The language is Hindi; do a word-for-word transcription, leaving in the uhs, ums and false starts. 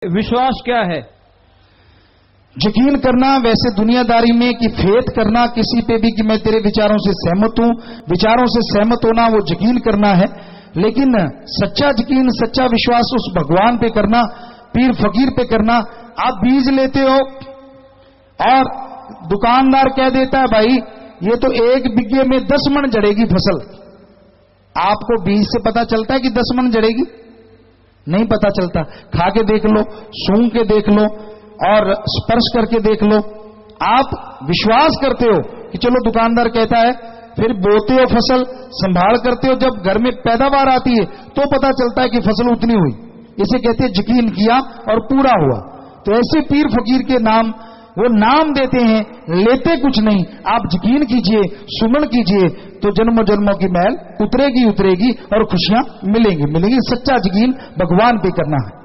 विश्वास क्या है? यकीन करना, वैसे दुनियादारी में कि फेथ करना किसी पे भी कि मैं तेरे विचारों से सहमत हूं, विचारों से सहमत होना वो यकीन करना है। लेकिन सच्चा यकीन, सच्चा विश्वास उस भगवान पे करना, पीर फकीर पे करना। आप बीज लेते हो और दुकानदार कह देता है भाई ये तो एक बिग्घे में दस मन जड़ेगी फसल। आपको बीज से पता चलता है कि दस मन जड़ेगी? नहीं पता चलता। खा के देख लो, सूंघ के देख लो और स्पर्श करके देख लो। आप विश्वास करते हो कि चलो दुकानदार कहता है, फिर बोते हो फसल, संभाल करते हो, जब घर में पैदावार आती है तो पता चलता है कि फसल उतनी हुई। इसे कहते हैं यकीन किया और पूरा हुआ। तो ऐसे पीर फकीर के नाम, वो नाम देते हैं, लेते कुछ नहीं। आप यकीन कीजिए, सुमन कीजिए तो जन्मों जन्मों की मैल उतरेगी उतरेगी और खुशियां मिलेंगी मिलेंगी। सच्चा यकीन भगवान पे करना है।